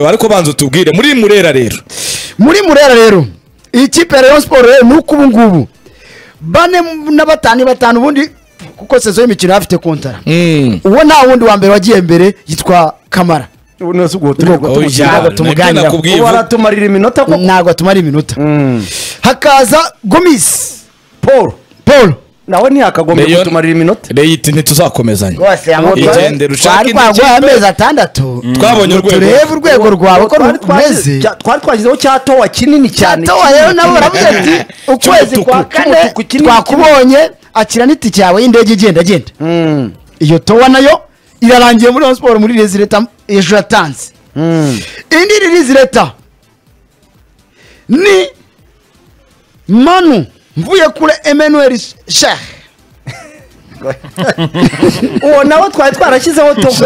ariko banza tubwire muri Murera rero iyi kipe ya Rayon Sport rero nuko ubu ngubu 4 na 5 ubundi kuko sezo y'imikino afite kontara uwo nta wundi wa mbere wagiye mbere yitwa Kamara unose ubwo tumuganira ubu aratumarira iminota ko ntago atumara iminota hakaza Gomis Paul nawe ntiyakagombye kutumarira iminota Leyiti ntituzakomezanya rwose igende rushaka indege amezi 6 twabonye urwego rwawe ko rumeze twari twashyizeho cyatowa kinini cyane cyatowa rero nabo baravuze ati ukwezi kwa kane twakubonye akira n'itike yawe y'indege igenda iyo towa nayo irarangiye muri Sport muri Rezileta ejo yatanze indi Rezileta ni Manu mvuye kure Emmanuel Sheikh uwo nawe twari twarashyizeho togo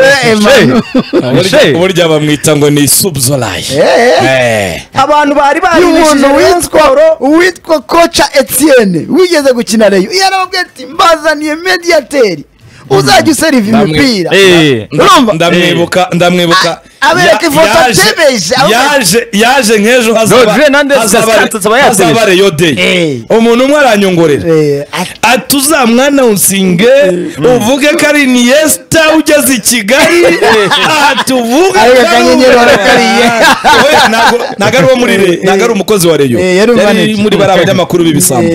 burya bamwita ngo ni Subzolai abantu bari witwa kocha Etienne wigeze gukina Rayon yarababwiye ati mbazaniye mediateur uzajya useriva imipira ndamwibuka abereka ifoto atebeje yaje nk'ejo hazaba Rayon Day umuntu umwe aranyongorera atuzamwana unsinge uvuge ko ari Iniesta ugeze i Kigali tuvuge ntago ari uwo muri Rayon ntago ari umukozi wa Rayon yari muri bari abanyamakuru b'ibisambo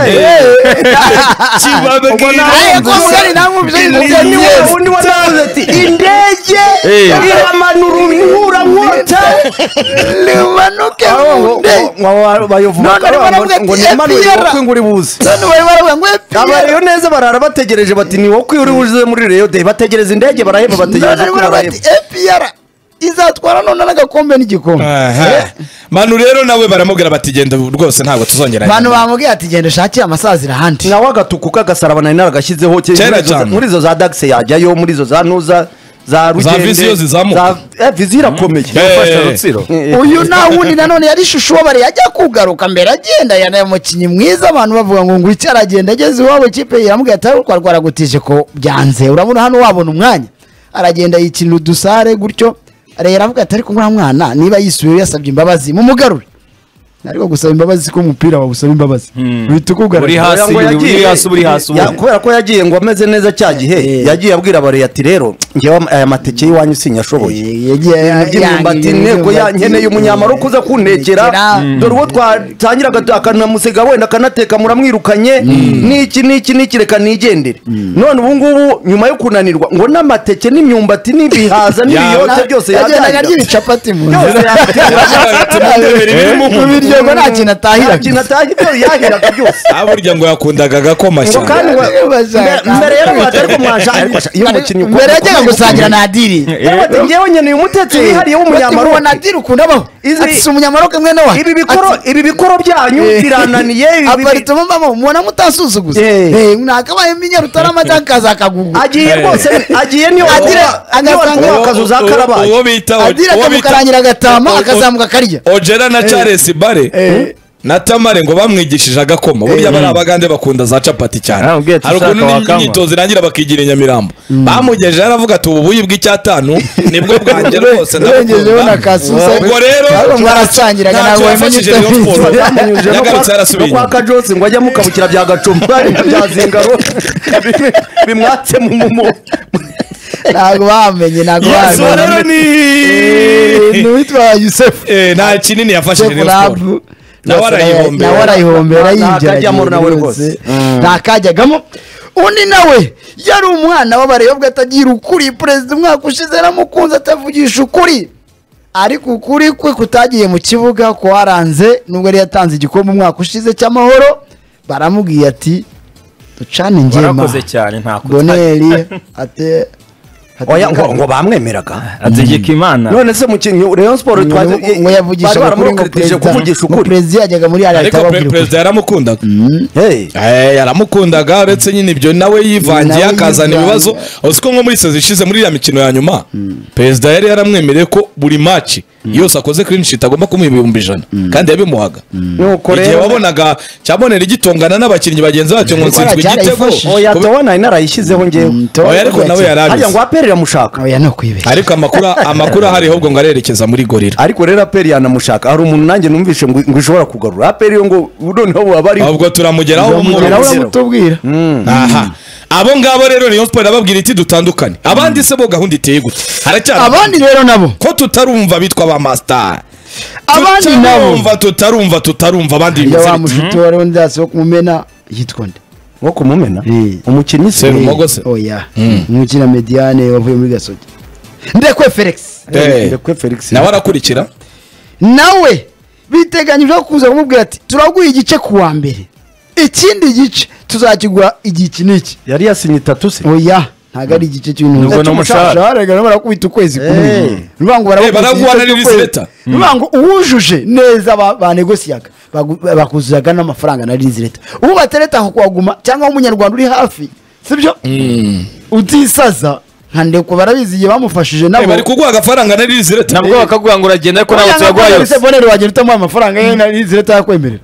ubundi wanavuze ati indege iramanura inkura nkota limanuke bayovuga ngo nimanuye wowe nguri buze none bari baravuga ngo abariyo neza barara bategereje bati ni wowe uri buze muri Rayon Day bategereza indege baraheba bategereza ko baraheba APR izatwara none n'agakombe n'igikombe Manu rero nawe baramubwira bati genda rwose ntabwo tuzongera Manu bamubwiye ati genda shakiye amasazira handi nawe agatukuka gasarabana naragashyizeho muri zo za Dax yajyayo muri zo za Nuza za Rugende za vizira komeye yafasha Rutsiro uyu na wundi nanone yari shusho bare yajya kugaruka mbere agenda yana mukinyi mwiza abantu bavuga ngo ngwiki aragenda ageze iwabo kipe yaramubwiye ati rwarwara gutije ko byanze urabona hano wabona umwanya aragenda yikinira udusare gutyo rero avuga ati ariko ngura mwana niba yisubiye yasabye imbabazi mu mugarure ariko gusaba imbabazi ko umupira wa usaba imbabazi bitukugarura uri hasi kubera ko yagiye ngo ameze neza cya gihe yagiye abwira bare ati rero ngewe aya mateke yiwanyu sinyashoboye yagiye ntego yankeneye umunyamaro kuza kuntekera dore uwo twatangiraga akanamusega wenda kanateka muramwirukanye niki reka nigendere none ubu ngubu nyuma yo kunanirwa ngo n'amateke n'imyumbati n'ibihaza n'ibiyote byose yajyanaga ry'ibicapati mu nzira ngo nta kintu atahira yahiraga byose burya ngo yakundaga agakoma cyane mbere rero batari mbere yajyaga gusangira na Adiri ngewe nkeneye umutetsi wihariye w'umunyamaroke Adiri ukunda baho si umunyamaroke mwene wa ibi bikoro byanyu birananiye aparitemo mama mubona mutasuzuguza nakabaye iminyaro utaramaja kazakagugu agiye rwose agiye niyo agasanga akazu za Karabaye uwo bita Adiri akamukarangira agatama akazamuka karya Ojera na Charles Bare na Tamare ngo bamwigishije agakoma burya bari abagande bakunda za capati cyane hari ukuntu n'imyitozo irangira bakigira Nyamirambo bamugeje aravuga ati ubu buyibwa icyatanu nibwo bwanjye rwose ubwo rero mwarasangiraga ntabwo yafashije Rayon Sport yagarutse yarasubiye kwa Kajose ngo ajya mukabukira bya Gacumba bya Zingaro bimwatse mu mumo ntabwo bamenye ni witwa Yusuf nta kinini yafashije Rayon Sport nawe arayihombera yinjira ntakajyagamo undi nawe yari umwana w'abareyobwa atagira ukuri perezida umwaka ushize yaramukunze atavugisha ukuri ariko ukuri kwe kutagiye mu kibuga ko waranze nubwo yari yatanze igikombe umwaka ushize cy'amahoro baramubwiye ati ducane ingema Doneli ate oya ngo bamwemeraga ategeka Imana none se mukinyi Rayon Sport ngo yavugisha baramukurikije kuvugisha ukuri president yajyaga muri ala ariko president yaramukundaga yaramukundaga uretse nyine ibyo nawe yivangiye akazana ibibazo uziko nko muri sezi ishize muri ya mikino ya nyuma president yari yaramwemereye ko buri match yose akoze clean sheet agomba kumuha 100 kandi yabimuhaga nuko rero wabonaga cyabonera igitongana n'abakinnyi bagenzi bacyo ngo nsinzwe igitego oya tubona inarayishizeho ngewe oya ariko nawe yarabize aperi iramushaka oya no kwibeshya ariko amakuru ahari ahubwo ngo arerekeza muri gorira ariko rero aperi yanamushaka hari umuntu nanjye numvishe ngo ishobora kugarura aperi yo ngo noneho waba ari ahubwo turamugeraho uramutubwira aha abo ngabo rero Rayon Sport ababwira iti dutandukane abandi se bo gahunda iteye gute haracyari abandi rero nabo ko tutarumva bitwa ba master abandi nabo tutarumva abandi ya wa mushuti wa Rondas wo kumumena yitwa nde wo kumumena umukinnyi se umugose oya umukina Mediane wavuye muri Gasogi Ndekwe Felix nawe arakurikira nawe biteganyije kuza kumubwira ati turaguha igice kuwa mbere ikindi gice tuzakigura igiki niki yari yasinye 3 se oya ntago ari igice cy'ibintu n'umushahara barakubita ukwezi kumwe rubango baraguhana leta rubango uwujuje neza banegosiyaga bakuzuzaga n'amafaranga na leta ubu batereta aho kwaguma cyangwa umunyarwanda uri hafi sibyo utisaza Ndeko barabizi igihe bamufashije nabo bari kuguha agafaranga na leta nabwo bakaguha ngo uragenda ariko nawe tuyaguha yose bonero wagenda utamuha amafaranga ye na leta yakwemerera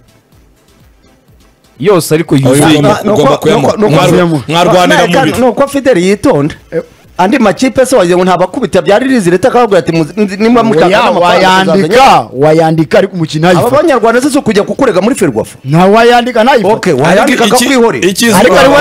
yose ariko yuzuye ugomba mwarwanira mu biro nuko Fideli yitonda andi makipe se wagira ngo ntabakubita byari leta akababwira ati nimba mushaka wayandika ariko umukino hayifa aba banyarwanda se kujya kukurega muri Ferwafa nta wayandika nayifa okay wayandika akakwihorera ariko ari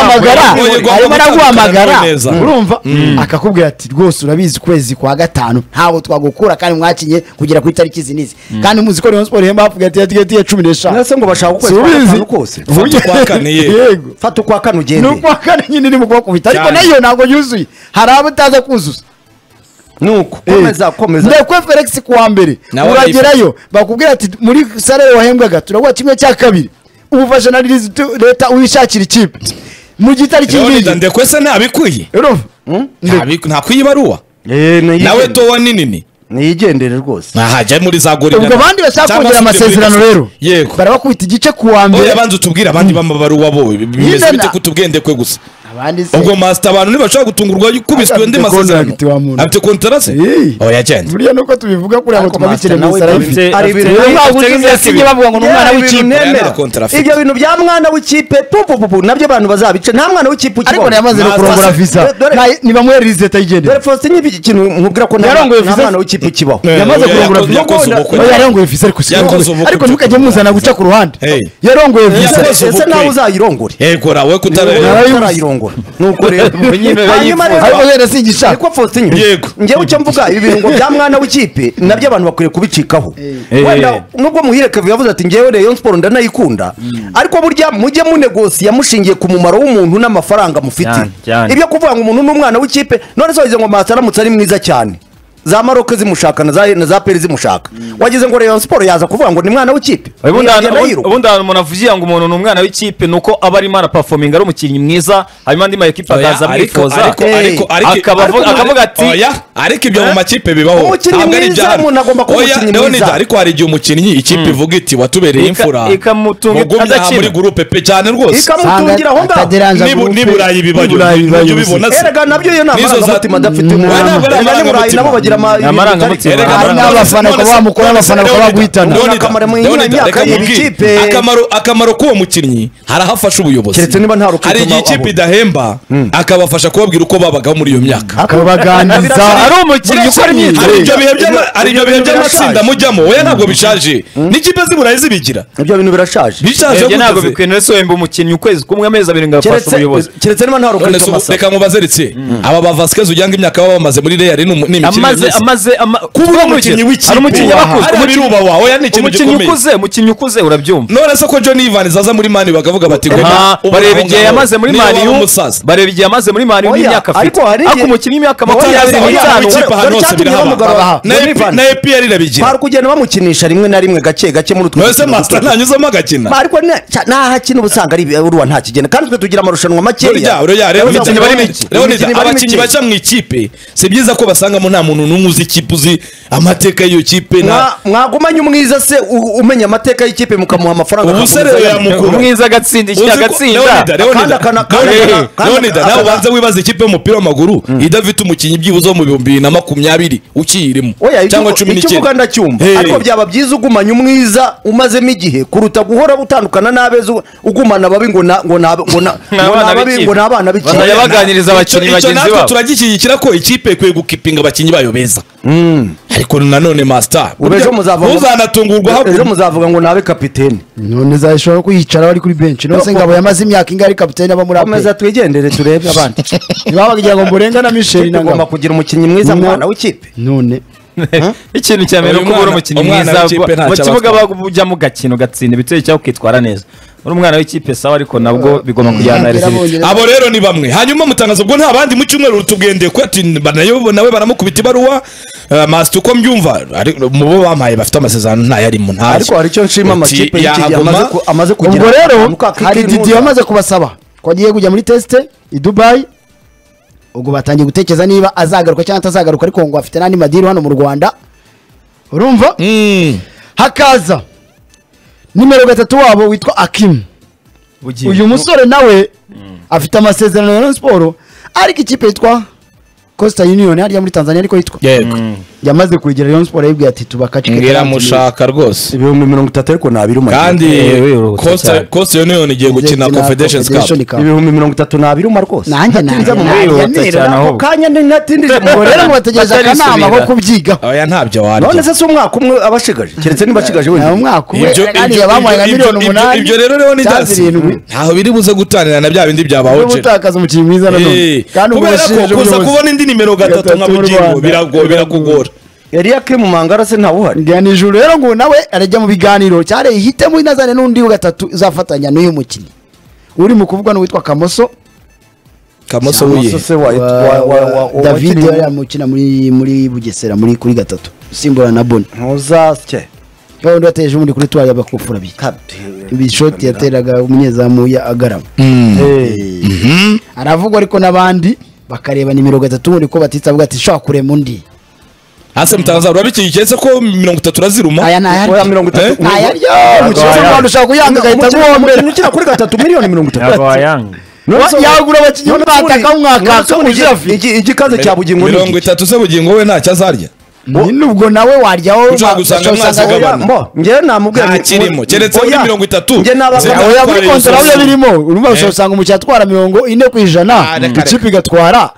baraguhamagara urumva akakubwira ati rwose urabizi kwezi kwa gatanu ntawo twagukura kandi mwakinye kugera ku itariki zinizi kandi muzi ko Rayon Sport hemba avuga ati yatigetiye 15 nase ngo bashaka ukwezi kose kwa kane yego fata kwa kane ugende nuko kane nyine ni mu bwoko bita ariko nayo ntago yuzuye hari abo utaza kuzuza nuko komeza Ndekwe Felix kuwa mbere uragerayo bakubwira ati muri salary wahembwaga turaguha kimwe cya kabiri ubufasha na leta uyishakira ikipe mu gitari kingi Ndekwe se ntabikwiye nta kwibaruwa nawe to nini niyigendere rwose jya muri za gorira ubwo abandi bashaka kongera amasezerano rero barabakubita igice kuwa mbere abanza utubwira abandi bamabaruwa bo bimeze bite kutubwende kwe gusa ubwo master abantu ntibashaka gutungurwa kubiswe ndi masezerano afite contrat se oya cyane buriya nuko tubivuga kuri abo twabikire mu Sarayifi ari ibintu yasinye bavuga ngo n'umwana w'ikipe ibyo bintu bya mwana w'ikipe pupu nabyo abantu bazabice nta mwana w'ikipe ukibaho ariko yamaze no kurongora visa niba muri lizeta yigendera dore Faustin ikintu nkubwira ko nta mwana w'ikipe ukibaho yamaze kurongora visa yarongoye visa ariko ntukajye muzana guca ku ruhande yarongoye visa ese nawe uzayirongore yego rawe kutarayirongora nuko rero ariko rero singisha ariko Faustin yego ngewe icyo mvuga ibi bintu bya mwana w'ikipe nabyo abantu bakwiye kubicikaho wenda nubwo Muhire Kevin yavuze ati ngewe Rayon Sport ndanayikunda ariko burya mujye munegosiya mushingiye ku mumaro w'umuntu n'amafaranga mufite ibyo kuvuga ngo umuntu n'umwana w'ikipe none se wagize ngo Masaramutse ari mwiza cyane za Maroc zimushaka na za Peri zimushaka wagize ngo Rayon Sport yaza kuvuga ngo ni mwana w'ikipe ubundi umuntu avugiye ngo umuntu ni umwana w'ikipe nuko aba arimo araperforming ari umukinnyi mwiza hanyuma andi makipe akaza amwifuza akavuga ati ariko ibyo mu makipe bibaho ntabwo ari ibyaha umuntu agomba kuba umukinnyi mwiza ariko hari igihe umukinnyi ikipe ivuga iti watubereye imfura ikamutunga muri groupe pe cyane rwose ikamutungira aho ngaho niburayi bibayo ubibona se erega nabyo iyo nama z'umutima adafite umuntu nabo bagira amarangamutima n'abafana ko bamukora abafana ko baguhitana akamaro k'uwo mukinnyi harahafasha ubuyobozi hari igihe ikipe idahemba akabafasha kubabwira uko babagaho muri iyo myaka akabaganiriza ari umukinnyi ukora imyitozo hari ibyo bihe by'amatsinda mujyamo oya ntabwo bishaje n'ikipe z'iburayi zibigira ibyo bintu birashaje ntabwo bikwiye nese wemba umukinnyi ukwezi kumwe amezi abiri ngo afashe ubuyobozi keretse niba nta rukundo amasa reka mubaze ritse aba ba Vasquez ujyanga imyaka baba bamaze muri Real n'imikino kuba umukinnyi w'ikipe umukinnyi ukuze urabyumva none se ko John Evans aza muri Mani bakavuga bati bareba igihe yamaze muri Mani bareba igihe yamaze muri Mani n'imyaka afite ariko umukinnyi w'imyaka 25 na EPR irabigira bari kugenda bamukinisha rimwe na rimwe gake muri utwo nose master ntanyuzamo agakina ariko nta kintu busanga ari uruwa nta kigenda kandi twe tugira amarushanwa makeya abakinnyi baca mu ikipe si byiza ko basangamo nta muntu muntu umwe uzi ikipe uzi amateka y'iyo kipe mwagumanye umwiza se umenya amateka y'ikipe mukamuha amafaranga ubusere yamukuru umwiza agatsinda Leonida nawe ubanza wibaza ikipe y'umupira w'amaguru idafite umukinnyi byibuze mu 2020 ukiyirimo cyangwa 19 ikivuga ndacyumva ariko byaba byiza ugumanye umwiza umazemo igihe kuruta guhora butandukana n'abeza ugumana babi ngo n'abana b'iki baganiriza abakinnyi bagenzi babo turagishyigikira ko ikipe ikwiye gukipinga abakinnyi bayo beza ariko nanone master ejo muzavuga ngo nabe kapiteni none zashobora kuyicara bari kuri bench nose ngabo yamaze imyaka ingari kapiteni aba muri ameza twigendere turebe abandi nibabagira ngo murenga na Michel nangoma kugira umukinnyi mwiza mwana w'ikipe none ikintu cyamera ko uri umukinnyi mwiza mu kibuga bajya mu gakino gatsinda ibitego cyaho kwitwara neza uri umwana w'ikipe sawa ariko nabwo bigomba kujyana result abo rero ni bamwe hanyuma mutangaza ubwo nta bandi mu cyumweru rutubwende ko ati nawe baramukubita ibaruwa master uko mbyumva mu bo bamaye bafite amasezerano nta yari mu ntaje ariko hari cyo nshima amakipe amaze kugira ubwo rero hari Didi yamaze kubasaba ko agiye kujya muri test i Dubai ubwo batangiye gutekereza niba azagaruka cyangwa atazagaruka ariko ngo afite nandi madiri hano mu Rwanda urumva hakaza nimero 3 wabo witwa Akim uyu musore nawe afite amasezerano ya Sport ariko ikipe yitwa Coastal Union hariya muri Tanzania ariko yitwa yamaze kwegera Rayon Sport yibwiye ati tubakacike ngira mushaka rwose 30 ariko nabiruma kandi Coastal Union igiye gukina Confederation Cup 30 nabiruma rwose nanjye cyane aho kanya natindije ngo rero mubategereje akanama ko kubyiga oya ntabyo wari none se umwaka umwe abashigaje keretse nibashigaje wenyine umwaka kandi yabamuye na miliyoni 8 ibyo rero ni dasi ntaho biri buze gutanira na bya bindi byabaho utakaza umukinnyi mwiza nanone kandi ubashije kubona indi nimero 3 nka bugingo biragora yari Akim Mangara se ntawuhari ngani juru rero ngo nawe arajya mu biganiro cyare hitemo inazane n'undi wa 3 uzafatanya n'uyu mukinnyi uri mu kuvuga no witwa Kamoso wiye David yari amukina muri Bugesera muri kuri 3 simbora na Boni ntuzasye kandi wateje umundi kuri twari abakufura ibishoti yateraga umunyezamu ya Agarama aravugwa ariko nabandi bakareba nimero 3 muri ko batitsa avuga ati shaka kurema undi ase mutangaza urabikije se ko 30 raziruma aya na 30 aya ryo mukizo rwanda ushaka kuyanga gahita guhombera nukira kuri 3 miliyoni 30 yagura abakinnyi bataka umwaka igikaze cya bugingo 30 se bugingo we ntacyo azarya nubwo nawe waryaho ngewe namubwiye kirimo keretse muri 30 nge nabakora oya muri kontra uya birimo urumva usanga umukinnyi atwara 40% ikipe igatwara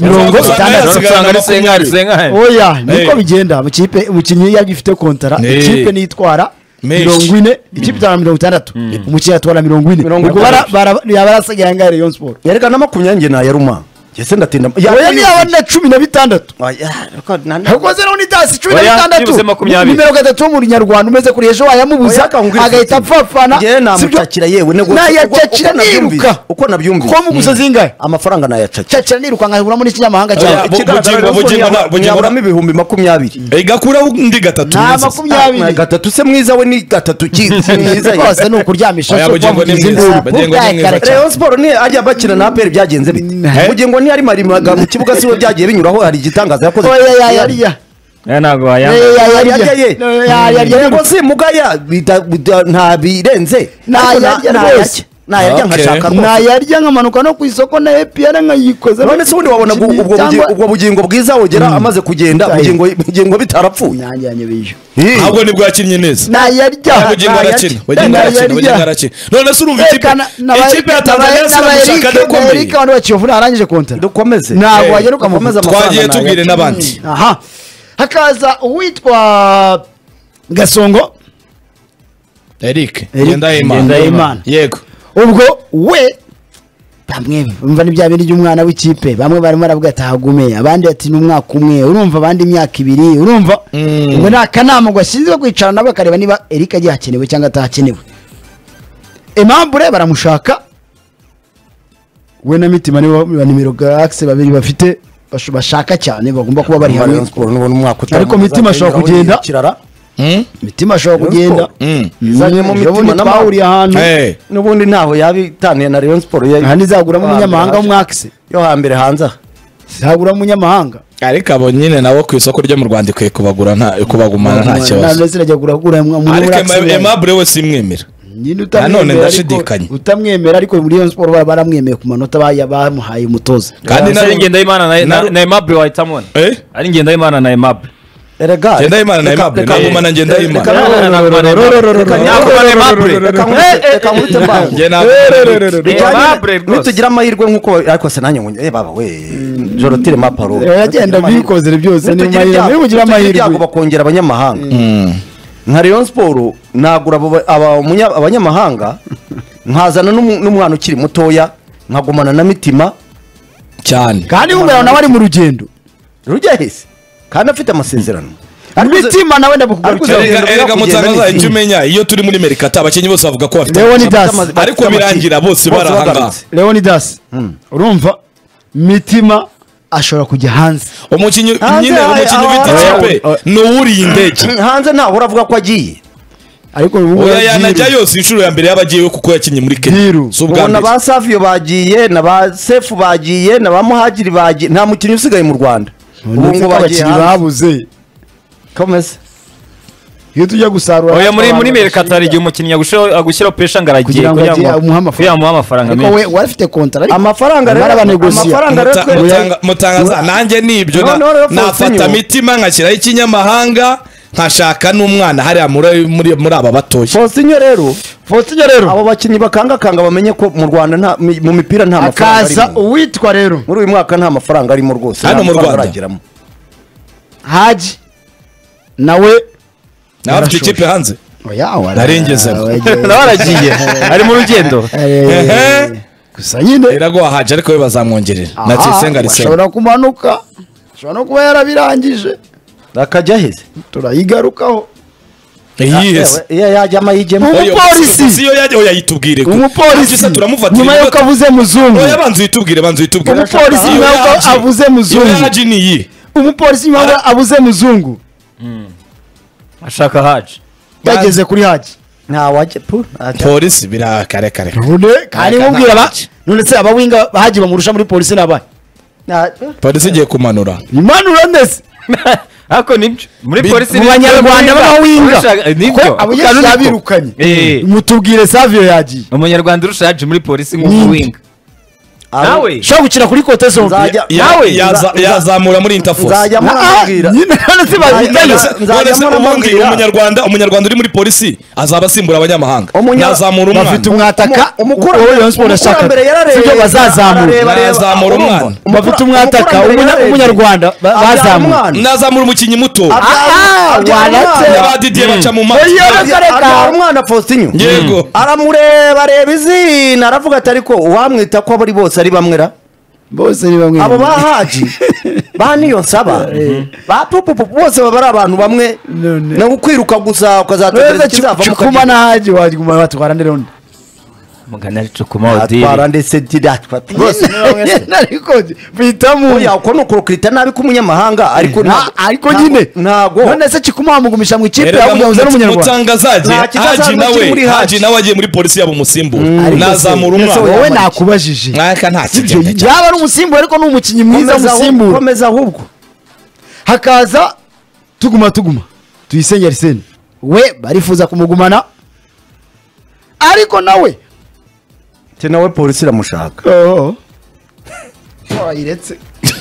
60 oya niko bigenda mu kipe umukinnyi yagifite kontara ikipe nitwara 40 ikipe itwara 60 umukinnyi atwara 40 ubwo yabarasigaye ngare Rayon Sport yerekana 20 na yaruma yese ndatinda oya ni abana 16 nako zero ni dasi 16 nimero 3 mu Nyarwanda umeze kuri ejo wayamubuza agahita apfapfana nge namutakira yewe nego nayacakira niruka uko nabyumvise ko mugusa zingahe amafaranga nayacakira niruka nkahura muri kinyamahanga cyane bugingo ibihumbi 20 igakura undi 3 na 20 gatatu se mwiza we ni 3 mwiza yose no kuryamisha so bugingo ni Rayon Sport ni ajya bakina na APR byagenze bite bugingo ni ari marimaga mu kibuga siwe byagiye binyuraho hari igitangaza yakoze ntago yego si mugaya nta birenze nayarya nkashaka nayarya nkamanuka no ku isoko na APR nkayikoze none se ubundi wabona ubwo bugingo bwiza wogera amaze kugenda bugingo bitarapfuye nanjye biyo ahubwo nibwo yakinnye neza nayarya bugingo arakina none se urumva ikipe ya Tanzania sirashaka ndakomeye Erika wandi wakiyovu arangije kontra dukomeze ntabwo wagera ukamukomeza twagiye tubwire n'abandi aha hakaza uwitwa Gasongo Eric Ngendahimana yego ubwo we bamwe bumva ni bya bindi by'umwana w'ikipe bamwe barimo baravuga atahagume abandi ati n'umwaka umwe urumva abandi imyaka 2 urumva ngo nta kanama gashinzwe kwicara nabo bakareba niba Eric agiye hakenewe cyangwa atahakenewe Emambure baramushaka we na Mitima nibo nimero Galaxy babiri bafite bashaka cyane bagomba kuba bari hamwe ariko Mitima ashobora kugenda Mitima ashobora kugenda izanye mu Mitima n'amahuri ahantu n'ubundi ntaho yabitaniye na Rayon Sport handi zagura mu munyamahanga w'umwakse yo hambere hanze zagura mu munyamahanga ariko abo nyine nabo ku isoko ryo mu Rwanda ikwiye kubagumana nta kibazo ariko Aimable we simwemera nanone ndashidikanya utamwemera ariko muri Rayon Sport baramwemeye ku manota bamuhaye umutoza kandi nari Ngendahimana na Aimable wahitamona ari Ngendahimana na Aimable erega Ngendahimana na Aimable nagumana Ngendahimana nitugira amahirwe nkuko ariko se nanjye baba we Jorotire Maparo yagenda bikozere byose ni mugira amahirwe bakongera abanyamahanga nka Rayon Sport nagura abanyamahanga nkazana n'umwana ukiri mutoya nkagumana na Mitima cyane kandi umwana nawe ari mu rugendo rujyahise kandi afite amasezerano Mitima nawe ndabukugarukira erega mutangaza icyo umenya iyo turi muri Mercato abakenyi bose bavuga ko bafite ariko birangira bose barahanga Leonidas urumva Mitima ashobora kujya hanze umukinyi w'itikipe n'uwuriye indege hanze ntaho uravuga ko agiye ariko oya yanajya yose inshuro ya mbere yabagiye kuko yakinye muri Kenya ubona ba Savio bagiye na ba Sefu bagiye na ba Muhagiri bagiye nta mukinyi usigaye mu Rwanda ubu ngo bagiye babuze komeza iyo tujya gusarura oya muri Mercato hari igihe umukinnyi agushyiraho pesha ngaragiye kugira umuha amafaranga menshi ariko we warafite kontra amafaranga rero mutangaza nanjye nibyo nafata Mitima nkashyiraho ikinyamahanga nkashaka n'umwana hariya muri aba batoya Faustinho rero abo bakinnyi bakangakanga bamenye ko mu Rwanda mu mipira nta mafaranga arimo akaza uwitwa rero muri uyu mwaka nta mafaranga arimo rwose hano mu Rwanda Haji nawe afite ikipe hanze narengezemo nawe aragiye ari mu rugendo gusa nyine iraguha Haji ariko we bazamwongerera na Tsisenga Arsene ashobora kumanuka ashobora no kuba yarabirangije akajya heze turayigarukaho iyo yajyamo yijyemo umupolisi iyo yajya yayitubwire umupolisi turamufatira nyuma yuko avuze muzungu oya banzu yitubwire umupolisi nyuma yuko avuze muzungu Haji niyi umupolisi nyuma yuko avuze muzungu ashaka Haji yageze kuri Haji nta wajye polisi birakare kandi mubwira none se abawinga Haji bamurusha muri polisi nabaye polisi igiye kumanura imanura ndetse ako nibyo muri polisi mu Banyarwanda b'abawinga nibyo abo yabirukanye mutubwire Savio yagiye umunyarwanda urusha Haji muri polisi nk'uwinga nawe shaka gukina kuri kote zombi nawe yazamura muri Interforce nzajya mubwira nyine none se bazitanye umunyarwanda uri muri polisi azaba asimbura abanyamahanga yazamura umwana bafite umwataka umukuru wa Sport ashaka sibyo bazazamura umwana bafite umwataka umunyarwanda bazamura nazamura umukinyi muto Didier baca mu maso umwana Faustinho yego areba izina aravuga ati ariko wamwita ko abari bose ari bamwera bose ni bamwe abo ba Haji ba niyo nsaba ba pupu bose baba ari abantu bamwe no kwiruka gusa ukazategereza ikizavamo kuma na Haji waguma batwara nderonde mugana ari cukuma odiri atwara ndetse didatwa bose nariko bitamu oya uko no kurukita nabi ku munyamahanga ariko nyine ntago none se kikuma bamugumisha mu ikipe yabuze n'umunyarwanda mutangazaje Haji nawe agiye muri polisi yabo umusimbura nazamura umwana wowe nakubajije mwaka nta kigenda yaba ari umusimbura ariko n'umukinyi mwiza umusimbura komeza ahubwo hakaza tuguma tuyisenge Arsene we barifuza kumugumana ariko nawe nawe polisi iramushaka wayiretse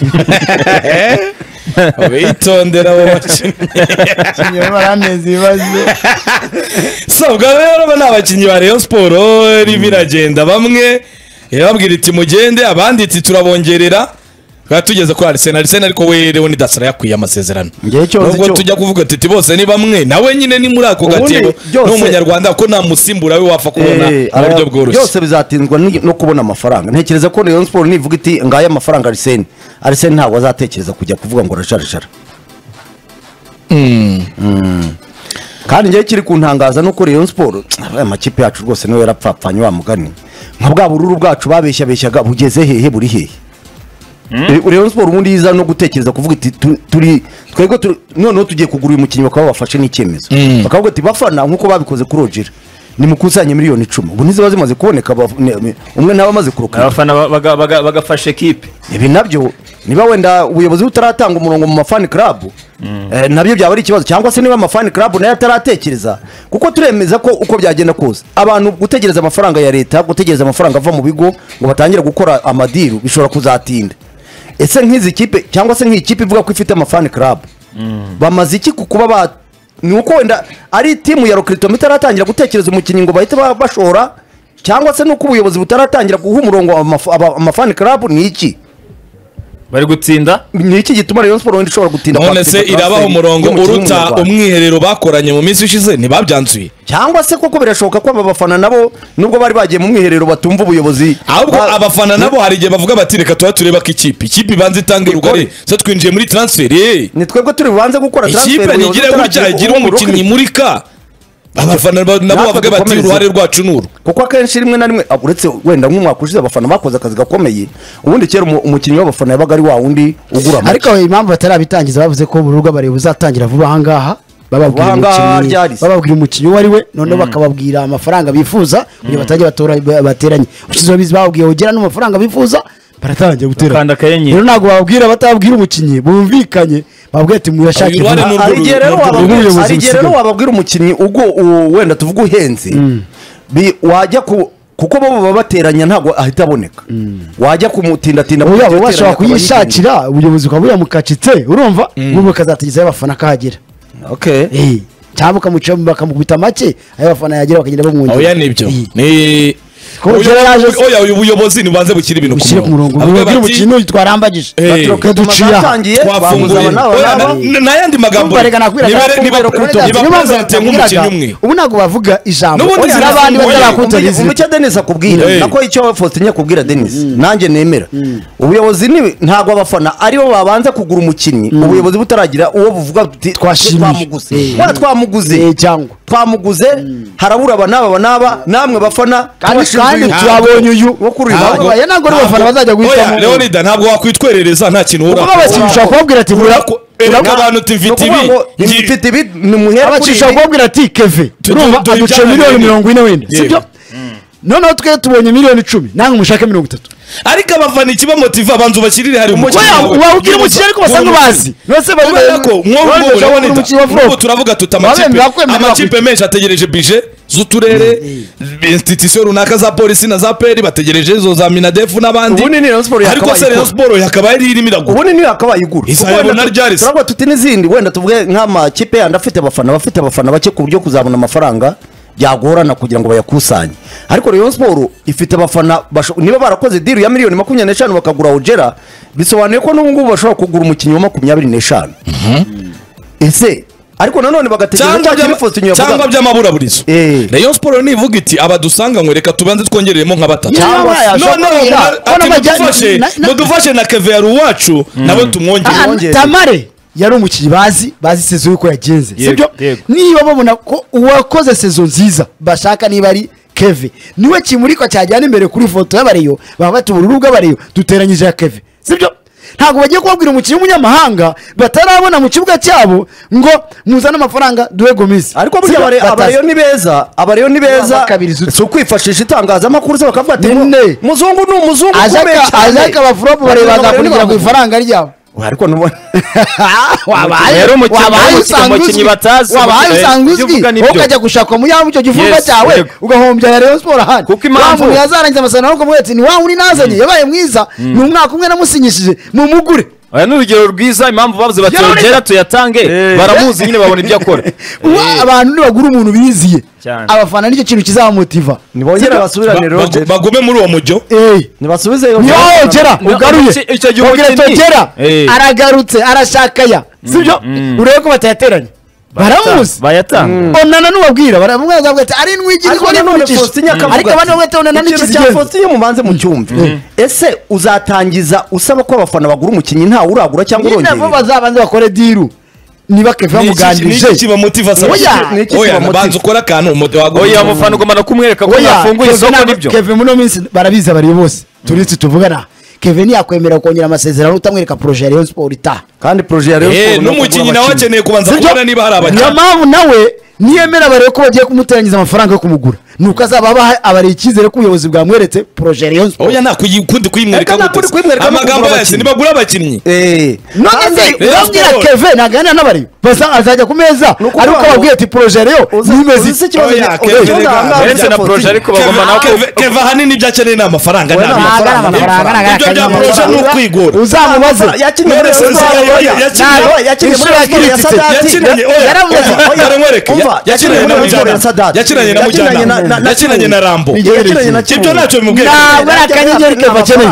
bitondera abo bakinnyi baraneze ibibazo sabwa rero ni abakinnyi ba Rayon Sport biragenda bamwe babwira iti mugende abandi iti turabongerera tugeze kuri Arsene ariko we Leonidas yakwiye amasezerano nubwo tujya kuvuga ati bose ni bamwe nawe nyine ni muri ako gatebo n'umunyarwanda ko nta musimbura we wapfa kubona mu buryo bworoshye byose bizatinzwa no kubona amafaranga ntekereza ko Rayon Sport nivuga iti ngaya amafaranga Arsene ntabwo azatekereza kujya kuvuga ngo arasharashara kandi ngiye kiri kuntangaza nuko Rayon Sport amakipe yacu rwose niwe yarapfapfanye wa mugani nka bwa bururu bwacu babeshyabeshyaga bugeze hehe buri hehe Rayon Sport ubundi yiza no gutekereza kuvuga iti twego noneho tugiye kugura uyu mukinnyi bakaba bafashe n'icyemezo bakavuga ati bafana nkuko babikoze kuri Roger ni mukusanye miliyoni 10 ubu nizo zimaze kuboneka umwe nawe amaze kuruka abafana bagafashe equipe ibi nabyo niba wenda ubuyobozi butaratanga umurongo mu mafani club nabyo byaba ari ikibazo cyangwa se niba amafani club nayo ataratekereza kuko turemeza ko uko byagenda kose abantu gutegereza amafaranga ya leta gutegereza amafaranga ava mu bigo ngo batangire gukora amadiru bishobora kuzatinda ese nk'izi kipe cyangwa se nk'ikipe ivuga ko ifite amafani club bamaze iki kuba ni uko wenda ari timu ya Rokrito itaratangira gutekereza umukinnyi ngo bahite bashora cyangwa se nuko ubuyobozi butaratangira guha umurongo amafani club ni iki bari gutsinda ni iki gituma Rayon Sport ishobora gutinda none se irabaho umurongo uruta umwiherero bakoranye mu minsi ishize ntibabyanzuye cyangwa se koko birashoboka ko abafana nabo nubwo bari bagiye mu mwiherero batumva ubuyobozi ahubwo abafana nabo hari igihe bavuga bati reka tuba tureba ko ikipe ibanze itange rugari se twinjiye muri transfer ni twebwe turi bubanze gukora transfer ikipe nigire gutya igira umukinnyi muri ka abafana nabo bavuga bati uruhare rwacu nuru kuko akenshi rimwe na rimwe uretse wenda nk'umwaka ushize abafana bakoze akazi gakomeye ubundi kera umukinnyi w'abafana yabaga ari wa wundi ugura ariko impamvu batarabitangiza bavuze ko ubururwa bari buzatangira vuba ahangaha bababwira umukinnyi uwo ari we noneho bakababwira amafaranga bifuza kugira batajya bateranye ushize babizi bababwiye ugera n'amafaranga bifuza baratangiye guterana rero ntabwo bababwira batababwira umukinnyi bumvikanye bababwira ati muyashake hari igihe rero wababwira umukinnyi ubwo wenda tuvuga uhenze wajya kuko bo baba bateranya ntabwo ahita aboneka wajya kumutindatinda ubu bashobora kuyishakira ubuyobozi ukaba buyamukacitse urumva ubu bakazategezaho abafana akahagera cyangwa bakamukubita make ayo abafana yagera bakagenda bamwongera oya nibyo ni oya ubuyobozi nibanze bukira ibintu ku murongo ubwira umukino twarambagije duciye twafunguye n'ayandi magambo ubu ntabwo bavuga ijambo n'abandi batarakunze umucyo Denis akubwira nako icyo Faustin akubwira Denis nanjye nemera ubuyobozi ntabwo abafana aribo babanza kugura umukinnyi ubuyobozi butaragira uwo buvuga twamuguze harabura abanaba namwe bafana kandi twabonye uyu wo kuri aya ntabwo n'abafana bazajya guhitamo Leonida ntabwo wakwitwerereza nta kintu ura abakisha kubabwira ati abantu mfite ibi ni muhera abakisha kubabwira ati Keve urumva aduce miliyoni 40 wenda sibyo noneho twe tubonye miliyoni 10 nange mushake 30 ariko abafana ikiba motive abantu bashyirire hari wabwira umukiriya ariko basanga bazi nose bari ko nk'ubu turavuga amakipe menshi ategereje budget z'uturere institution runaka za polisi na za peri bategereje izo za Minadefu n'abandi ariko se Rayon Sport yakaba irimo iragura ubundi niyo akaba yigura izayabona ryarese turabwo tuti n'izindi wenda tuvuge nk'amakipe yandi afite abafana bake ku buryo kuzabona amafaranga byagorana kugira ngo bayakusanye ariko Rayon Sport ifite abafana niba barakoze deal ya miliyoni 25 bakagura Ojera bisobanuye ko n'ubu ngubu bashobora kugura umukinnyi wa 25 ese ariko nanone bagategereza cyangwa by'amaburaburizo Rayon Sport nivuga iti abadusanga ngo reka tubanze twongereremo nka batatu mudufashe na Keve ya ruwacu nabo tumwongere Tamare yari umukinnyi bazi sezo yuko yagenze sibyo niba babona ko uwakoze sezo nziza bashaka niba ari Keve niwe kimuriko cyajyana imbere kuri foto y'abareyo baba bati ubururu bw'abareyo duteranyije ya Keve sibyo ntabwo bagiye kubabwira umukinnyi w'umunyamahanga batarabona mu kibuga cyabo ngo muzane amafaranga duhe Gomis ariko burya abareyo ni beza so kwifashisha itangazamakuru se bakavuga ati muzungu ni umuzungu ukomeye cyane azaka abafropo barebaza kugira ngo ifaranga ryabo ariko nubona rero umukinnyi batazi wabaye usanguzwi ukajya gushaka mu yamu cyo gifunga cyawe ugahombya ya Rayon Sport hano kuko impamvu yazarangiza amasano nuko mwete ni wa uri nazanye yabaye mwiza ni umwaka umwe namusinyishije mu mugure aya n'urugero rwiza impamvu bavuze bati Ojera tuyatange baramuzi nyine babona ibyo akora abantu nibagura umuntu biziye abafana nicyo kintu kizamumotiva nibongera basubirane Roger bagume muri uwo mujyo nibasubize Ojera ugaruye icyo gihe Ojera aragarutse arashakaya sibyo urebe ko batayateranye baramuzi bayatanga onana n'ubabwira baramubwira bavuga ati ari nwigirwa n'umugisha ariko abandi bamwete onana n'ikizigenza Faustin mubanze mu cyumve ese uzatangiza usaba ko abafana bagura umukinnyi nta uragura cyangwa urongera nabo bazabanze bakore diru niba Keve muganirije niki kiba motive asa oya banze ukora akantu umude wagura oya umufana ugomba kumwereka ko yafunguye isoko nibyo Keve muno minsi barabiza bari bose turitse tuvugana Keve yakwemera kongera amasezerano utamwereka projet ya Rayon Sport ita kandi projet ya Rayon Sport n'umukinnyi nawe akeneye kubanza kubona niba hari abakiriya niyo mpamvu nawe niyemera bare ko bagiye kumuterangiza amafaranga yo kumugura nuko azaba abari icyizere ko ubuyobozi bwamweretse projet Rayon Sport. Oya nta kundi kuyimwereka gute. Amagambo yose nibagura abakinnyi. None se urambwira Kevin nagana n'abari basa azajya ku meza ariko babwiye ati projet Rayon nimeze iki kibazo ndetse na projet ariko bagomba nako Keva hanini byakeneye n'amafaranga ibyo bya projet ni ukwigura uzamubaze yakinye yakinanye na Rambo ibyo ntacyo bimubwiye ntabwo ari akanyenyeri Keva akeneye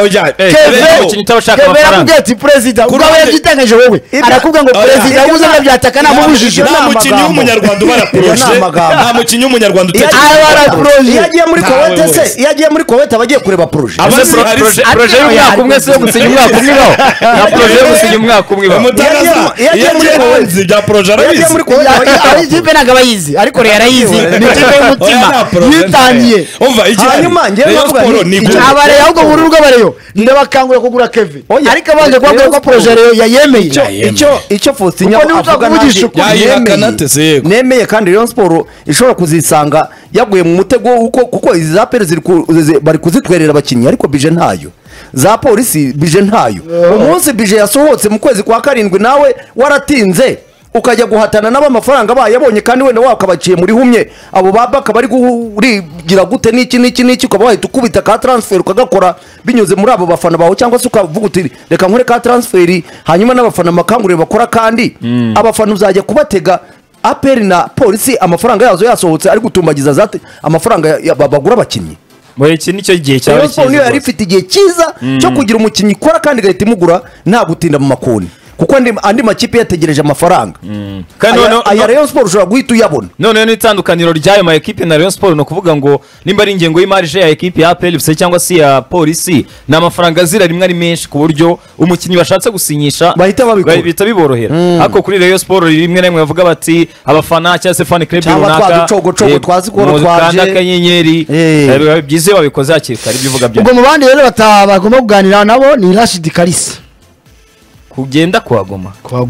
Keva yamubwiye ati perezida ubwo we yabyitangaje wowe arakubwira ngo perezida yabuze ngo byataka namubujije nta mukinnyi w'umunyarwanda ubara projet nta mukinnyi w'umunyarwanda iyo agiye muri Kuwait se iyo agiye muri Kuwait abagiye kureba projet projet y'umwaka umwe se yo gusinya umwaka umwe baho na projet yo gusinya umwaka umwe baho iyo agiye hanze bya projet arabizi ikipe ntabwo abayizi ariko rero arayizi ni ikipe y'umutima yitangiye hanyuma njyewe abareyo ahubwo bururu bw'abareyo ndabakangurira kugura Kevin ariko abanje kubabwira ko projet Rayon yayemeye icyo Faustin avuga nemeye kandi Rayon Sport ishobora kuzisanga yaguye mu mutego kuko izi za pere bari kuzitwerera abakinnyi ariko bije ntayo za polisi bije ntayo umunsi bije yasohotse mu kwezi kwa 7 nawe waratinze ukajya guhatana n'abamafaranga bayabonye kandi wenda wakabaciye muri humye abo babaka bari kurigira gute n'iki ukaba wahita ukubita ka transfer ukagakora binyuze muri abo bafana bawe cyangwa se ukavuga uti reka nkore ka transfer hanyuma n'abafana makangurire bakora kandi abafana uzajya kubatega APR na polisi amafaranga yazo yasohotse ari gutumbagiza zate amafaranga bagura abakinnyi iki nicyo gihe cyawe cyiza niyo yari ifite igihe cyiza cyo kugira umukinnyi ikora kandi igahita imugura nta gutinda mu makoni kuko andi makipe yategereje amafaranga aya Rayon Sport ushobora guhita uyabona none n'itandukaniro ry'ayo ma ekipe na Rayon Sport no kuvuga ngo nimba ari ingengo y'imari ya ekipe ya APR cyangwa se ya polisi na amafaranga azira rimwe ari menshi ku buryo umukinnyi bashatse gusinyisha bahita biborohera ariko kuri Rayon Sport rimwe na rimwe bavuga bati abafana cyangwa se fan club runaka twazikora twaje akanyenyeri byize babikoze hakiri kare ibyo uvuga byo ubwo mu bandi rero bagomba kuganira nabo ni Rashid Kalisa kugenda kuhaguma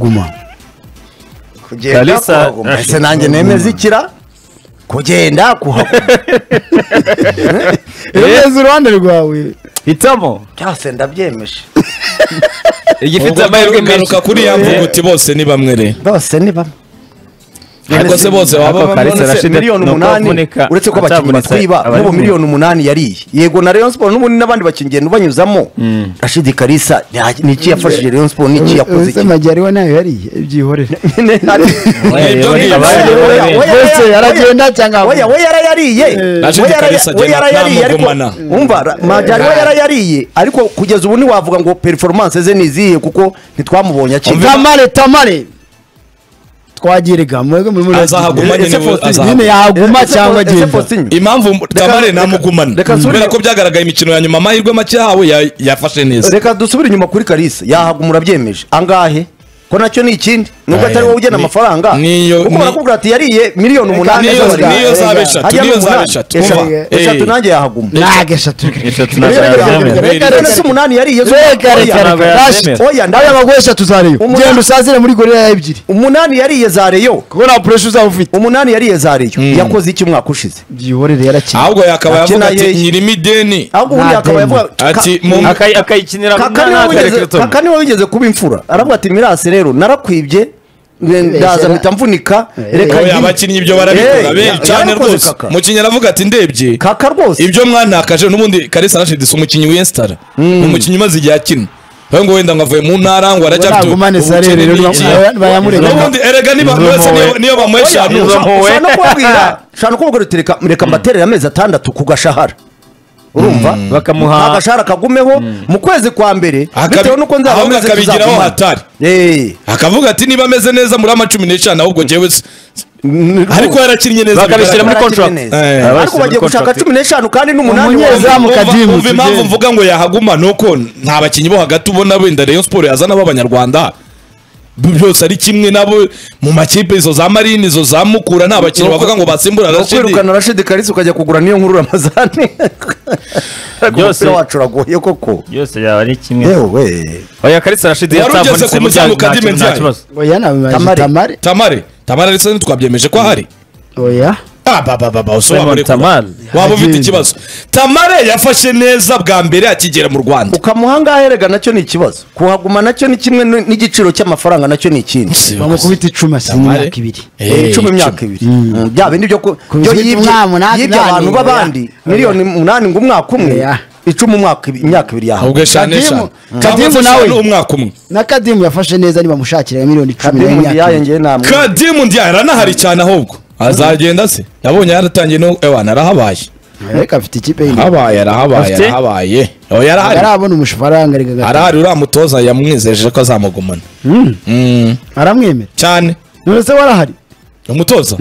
ese nanjye nemeza ikira kugenda kuhaguma neza uruhande rwawe hitamo cyase ndabyemeje igifite amahirwe menshi kuri ya mvuguti bose ni bamwe ariko se bose baba miliyoni 8 uretse ko abakinnyi batwiba n'ubu miliyoni 8 yariye yego na Rayon Sport n'ubundi n'abandi bakinnyi banyuzamo Rashid Kalisa niki yafashije Rayon Sport niki yakoze iki Majari we nayo yariye ibyihorere bose aragenda cyangwa we yarayariye we yarayariye ariko umva Majari we yarayariye ariko kugeza ubu ni wavuga ngo performance ze niziye kuko ntitwamubonye akiri Tamare twagirega mwege muri azahaguma nyine yaguma cyangwa agenda impamvu Tamare namugumana kubera ko byagaragaye imikino ya nyuma amahirwe make yawe yafashe neza reka dusubire inyuma kuri Kalisa yahagumura byemeje angahe ko nacyo ni ikindi nubwo atari wowe ugena amafaranga kuko barakubwira ati yariye miliyoni 8 niyo zabeshatu eshatu nanjye yahaguma eshatu reka 8 yariye oya ndaye abagwesha tuzariyo genda usazire muri gorira ebyiri 8 yariye zareyo kuko na pressure uzaba ufite 8 yariye zareyo yakoze iki umwaka ushize byihorere yarakina ahubwo yakaba yavuga ati nyirimo ideni ahubwo yakaba yavuga ati akayikinira kakani wigeze kuba imfura aravuga ati mirase rero narakwibye ndaza mpita mvunika reka abakinnyi ibyo barabikora benshi cyane rwose umukinnyi aravuga ati ndebye kaka rwose ibyo mwanakaje n'ubundi Kalisa Rashid umukinnyi w'Instara umukinnyi maze igihe akina ngo wenda ngavuye mu ntara ngo aracyafite n'ubundi erega niyo bamuhesha shano kubwira tereka mureka mbaterera amezi 6 ku gashahara urumva bakamuha agashara kagumeho mu kwezi kwa mbere bitewe nuko nzaba ameze akabigiraho hatari akavuga ati niba ameze neza muri 15 ahubwo jewe ariko yarakinnye neza bakabishyira muri contract ariko bagiye gushaka 15 kandi n'umunyezamu Kadimu impamvu mvuga ngo yahaguma nuko nta bakinnyi bo hagati ubona wenda Rayon Sport yazana b'abanyarwanda byose ari kimwe nabo mu makipe izo za Marine izo za Mukura nta bakinnyi bavuga ngo basimbura Rashid Kalisa ukajya kugura niyo nkuru Ramazani byose wacuragoye koko byose yaba ari kimwe yewe oya Kalisa Rashid yatavunitse mu oya na Tamare ariko twabyemeje ko hari oya waba ufite ikibazo. Tamare yafashe neza bwa mbere akigera mu Rwanda, ukamuha ngaherega nacyo ni ikibazo, kuhaguma nacyo ni kimwe n'igiciro cy'amafaranga nacyo ni ikindi. bamukubita 10 imyaka 2 10 imyaka 2 bya bindi byo yibye abantu b'abandi miliyoni 8 ngo umwaka umwe 10 umwaka imyaka 2 yaho. ubwo shanesha Kadimu nawe umwaka umwe na Kadimu yafashe neza niba mushakira miliyoni 10 Kadimu ndiye aranahari cyane ahubwo azagenda se yabonye yaratangiye no ewana arahabaye reka afite ikipe y'indi arahabaye yarabona umushfaranga rega arahari uriya mutoza yamwizeje ko azamugumana aramwemera cyane. none se warahari umutoza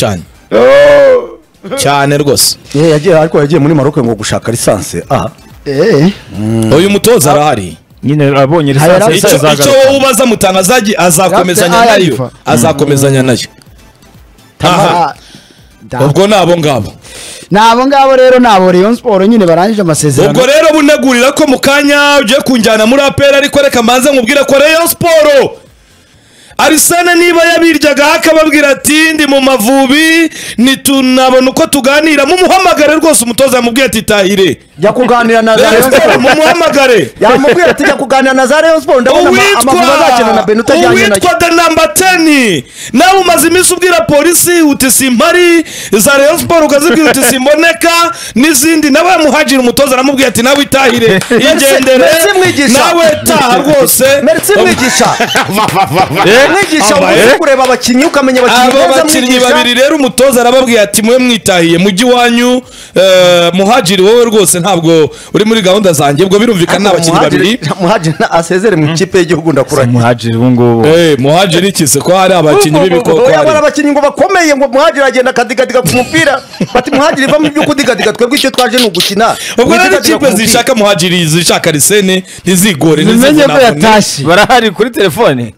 cyane rwose yagiye muri Maroc ngo gushaka lisansi. uyu mutoza arahari nyine abonye lisansi icyo wowe ubaza mutangazaji azakomezanya nayo ubwo nabo ngabo rero nabo Rayon Sport nyine barangije amasezerano. ubwo rero bunegurira ko mu kanya ugiye kunjyana muri APR, ariko reka mbanze nkubwire ko Rayon Sport Arsene niba yabiryaga akababwira ati ndi mu Mavubi nitunabona uko tuganira mu muhamagare rwose. umutoza yamubwiye ati tahire jya kuganira na Rayon Sport mu muhamagare yamubwiye ati jya kuganira na Rayon Sport ndabona Amavubi azakina na Benuta ajyanye nayo. witwa the number 10 nawe umaze iminsi ubwira polisi uti simpari za Rayon Sport ukazibwira uti simboneka n'izindi. nawe Muhajiri umutoza aramubwiye ati nawe itahire igendere nawe taha rwose. merci mwigisha uzi kureba abakinnyi ukamenya abakinnyi babiri rero umutoza arababwiye ati mwe mwitahiye mujyi wanyu. Muhajiri wowe rwose ntabwo uri muri gahunda zanjye. ubwo birumvikana abakinnyi babiri Muhajiri asezere mu ikipe y'igihugu ndakura Muhajiri ubu ngubu Muhajiri ikise ko hari abakinnyi b'ibikoko hari abakinnyi ngo bakomeye ngo Muhajiri agenda akadigadika ku mupira bati Muhajiri va mu byo kudigadiga twebwe icyo twaje ni ugukina. ubwo rero ikipe zishaka Muhajiri zishaka Arsene ntizigore nimenye ko yatashye barahari kuri telefone.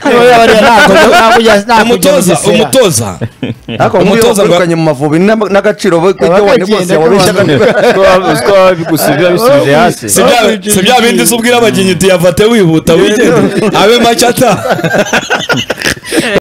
umutoza ngurukanye mu Mavubi n'agaciro k'ibyo wani bose wabishyaga bisubije hasi. si bya bindi ubwira abakinnyi uti yafate wihuta wigende abe macata